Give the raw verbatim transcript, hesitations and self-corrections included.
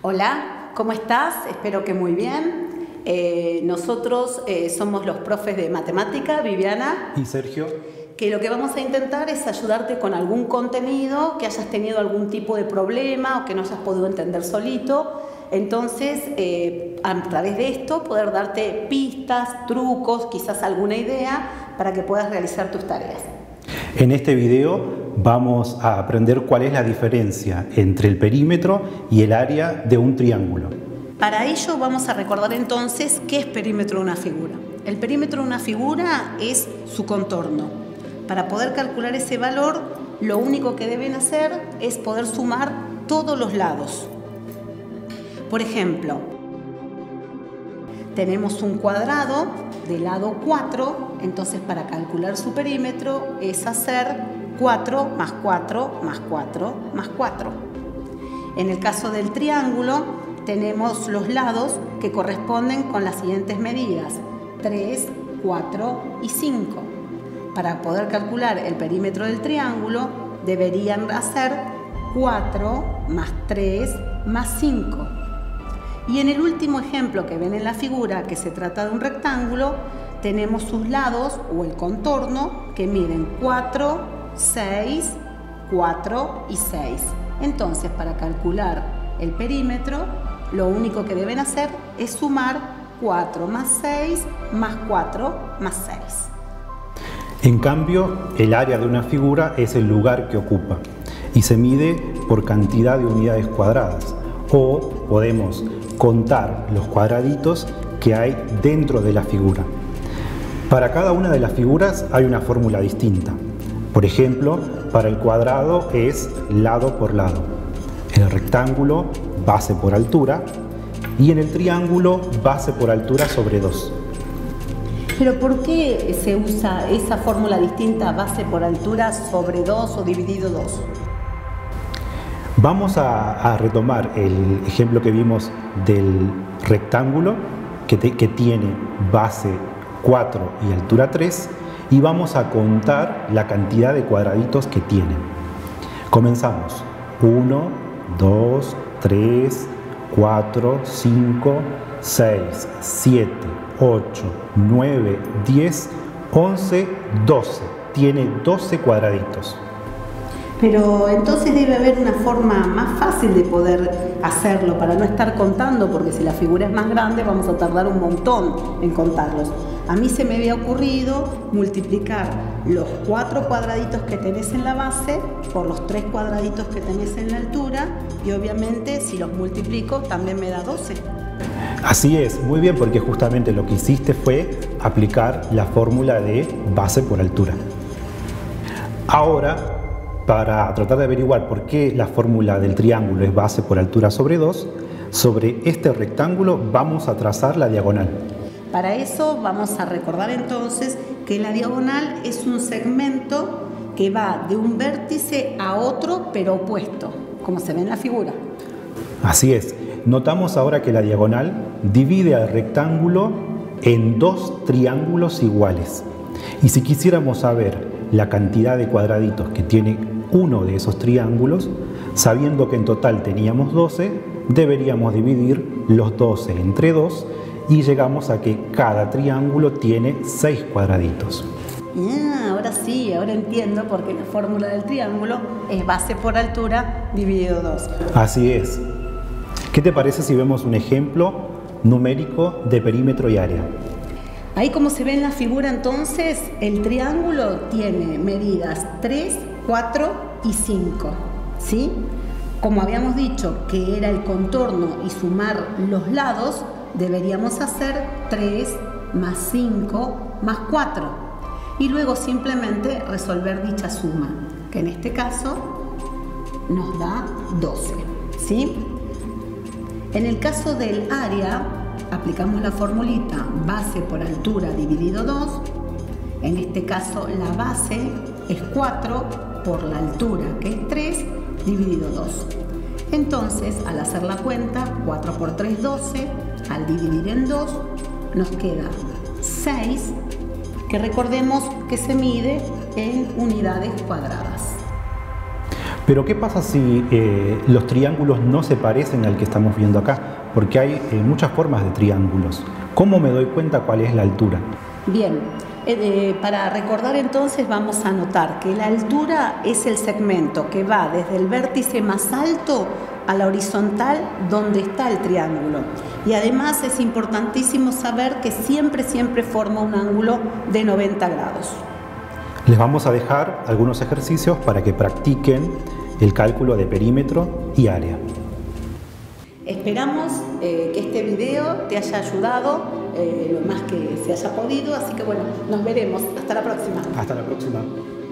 Hola, ¿cómo estás? Espero que muy bien. Eh, nosotros eh, somos los profes de matemática, Viviana y Sergio, que lo que vamos a intentar es ayudarte con algún contenido que hayas tenido algún tipo de problema o que no hayas podido entender solito. Entonces, eh, a través de esto, poder darte pistas, trucos, quizás alguna idea para que puedas realizar tus tareas. En este video vamos a aprender cuál es la diferencia entre el perímetro y el área de un triángulo. Para ello vamos a recordar entonces qué es perímetro de una figura. El perímetro de una figura es su contorno. Para poder calcular ese valor, lo único que deben hacer es poder sumar todos los lados. Por ejemplo, tenemos un cuadrado de lado cuatro, entonces para calcular su perímetro es hacer cuatro más cuatro más cuatro más cuatro. En el caso del triángulo, tenemos los lados que corresponden con las siguientes medidas, tres, cuatro y cinco. Para poder calcular el perímetro del triángulo, deberían hacer cuatro más tres más cinco. Y en el último ejemplo que ven en la figura, que se trata de un rectángulo, tenemos sus lados o el contorno que miden cuatro, seis, cuatro y seis. Entonces, para calcular el perímetro, lo único que deben hacer es sumar cuatro más seis más cuatro más seis. En cambio, el área de una figura es el lugar que ocupa y se mide por cantidad de unidades cuadradas, o podemos contar los cuadraditos que hay dentro de la figura. Para cada una de las figuras hay una fórmula distinta. Por ejemplo, para el cuadrado es lado por lado, en el rectángulo base por altura y en el triángulo base por altura sobre dos. ¿Pero por qué se usa esa fórmula distinta, base por altura sobre dos o dividido dos? Vamos a, a retomar el ejemplo que vimos del rectángulo que, te, que tiene base cuatro y altura tres, y vamos a contar la cantidad de cuadraditos que tiene. Comenzamos. uno, dos, tres, cuatro, cinco, seis, siete, ocho, nueve, diez, once, doce. Tiene doce cuadraditos. Pero entonces debe haber una forma más fácil de poder hacerlo para no estar contando, porque si la figura es más grande vamos a tardar un montón en contarlos. A mí se me había ocurrido multiplicar los cuatro cuadraditos que tenés en la base por los tres cuadraditos que tenés en la altura, y obviamente si los multiplico también me da doce. Así es, muy bien, porque justamente lo que hiciste fue aplicar la fórmula de base por altura. Ahora, para tratar de averiguar por qué la fórmula del triángulo es base por altura sobre dos, sobre este rectángulo vamos a trazar la diagonal. Para eso vamos a recordar entonces que la diagonal es un segmento que va de un vértice a otro pero opuesto, como se ve en la figura. Así es. Notamos ahora que la diagonal divide al rectángulo en dos triángulos iguales. Y si quisiéramos saber la cantidad de cuadraditos que tiene uno de esos triángulos, sabiendo que en total teníamos doce, deberíamos dividir los doce entre dos y llegamos a que cada triángulo tiene seis cuadraditos. Ah, ahora sí, ahora entiendo por qué la fórmula del triángulo es base por altura dividido dos. Así es. ¿Qué te parece si vemos un ejemplo numérico de perímetro y área? Ahí, como se ve en la figura, entonces el triángulo tiene medidas tres, cuatro y cinco, ¿sí? Como habíamos dicho que era el contorno y sumar los lados, deberíamos hacer tres más cinco más cuatro y luego simplemente resolver dicha suma, que en este caso nos da doce, ¿sí? En el caso del área, aplicamos la formulita base por altura dividido dos. En este caso la base es cuatro por la altura, que es tres, dividido dos. Entonces, al hacer la cuenta, cuatro por tres, doce. Al dividir en dos, nos queda seis, que recordemos que se mide en unidades cuadradas. Pero ¿qué pasa si eh, los triángulos no se parecen al que estamos viendo acá? Porque hay eh, muchas formas de triángulos. ¿Cómo me doy cuenta cuál es la altura? Bien, eh, para recordar entonces vamos a notar que la altura es el segmento que va desde el vértice más alto a la horizontal donde está el triángulo. Y además es importantísimo saber que siempre, siempre forma un ángulo de noventa grados. Les vamos a dejar algunos ejercicios para que practiquen el cálculo de perímetro y área. Esperamos eh, que este video te haya ayudado eh, lo más que se haya podido, así que bueno, nos veremos. Hasta la próxima. Hasta la próxima.